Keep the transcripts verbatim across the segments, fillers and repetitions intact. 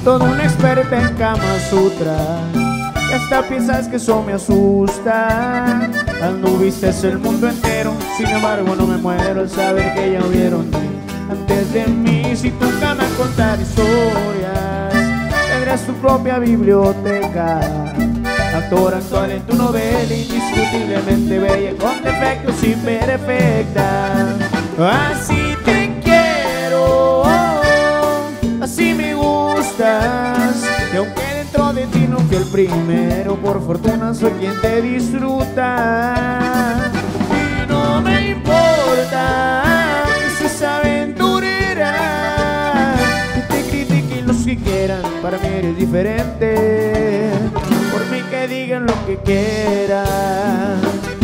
toda una experta en Kama Sutra, y hasta piensas que eso me asusta. Anduviste el mundo entero, sin embargo no me muero al saber que ya hubieron antes de mí. Si tú amas contar historias, tendrás tu propia biblioteca. Actor actual en tu novela, indiscutiblemente bella, con defectos imperfecta. Así te quiero, así me gustas, y aunque dentro de ti no fui el primero, por fortuna soy quien te disfruta. Y no me importa que seas aventurera, que te critiquen los que quieran, para mí eres diferente. Por mí que digan lo que quieran.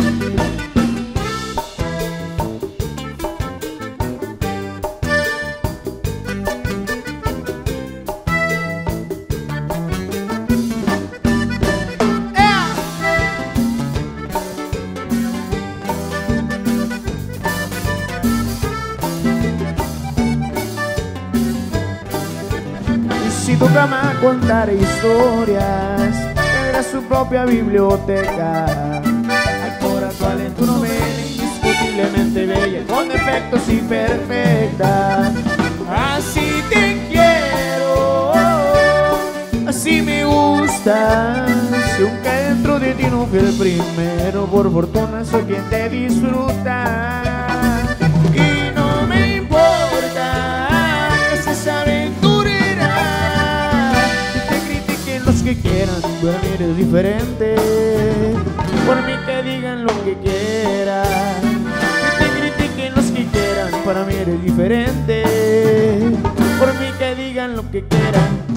Si tu cama contar historias, tendrás su propia biblioteca. Actor actual en tu novela, indiscutiblemente bella, con defectos imperfecta. Así te quiero, así me gustas, y aunque dentro de ti no fui el primero, por fortuna soy quien te disfruta. Y no me importa que seas aventurera, que quieran, para mí eres diferente. Por mí que digan lo que quieran, que te critiquen los que quieran, para mí eres diferente. Por mí que digan lo que quieran.